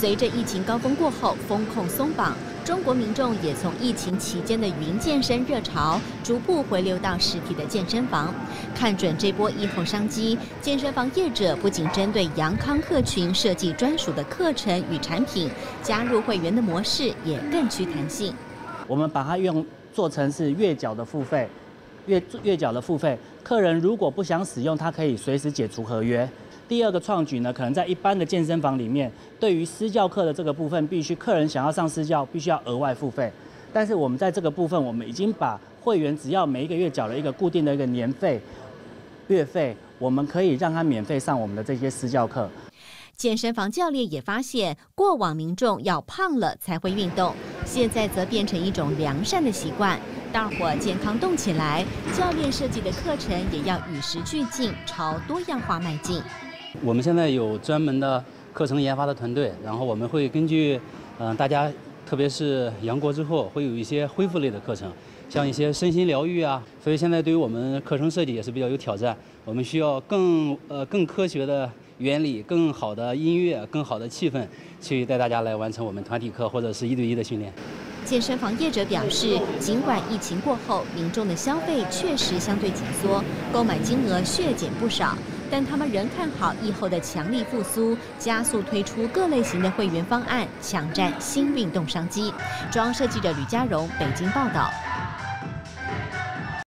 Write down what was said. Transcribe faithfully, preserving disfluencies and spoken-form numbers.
随着疫情高峰过后，风控松绑，中国民众也从疫情期间的云健身热潮，逐步回流到实体的健身房。看准这波疫后商机，健身房业者不仅针对阳康客群设计专属的课程与产品，加入会员的模式也更具弹性。 我们把它用做成是月缴的付费，月月缴的付费，客人如果不想使用，他可以随时解除合约。第二个创举呢，可能在一般的健身房里面，对于私教课的这个部分，必须客人想要上私教，必须要额外付费。但是我们在这个部分，我们已经把会员只要每一个月缴了一个固定的一个年费、月费，我们可以让他免费上我们的这些私教课。 健身房教练也发现，过往民众要胖了才会运动，现在则变成一种良善的习惯。大伙健康动起来，教练设计的课程也要与时俱进，朝多样化迈进。 我们现在有专门的课程研发的团队，然后我们会根据，嗯、呃，大家特别是阳过之后，会有一些恢复类的课程，像一些身心疗愈啊。所以现在对于我们课程设计也是比较有挑战，我们需要更呃更科学的原理、更好的音乐、更好的气氛，去带大家来完成我们团体课或者是一对一的训练。 健身房业者表示，尽管疫情过后，民众的消费确实相对紧缩，购买金额削减不少，但他们仍看好疫后的强力复苏，加速推出各类型的会员方案，抢占新运动商机。中央社记者吕家荣北京报道。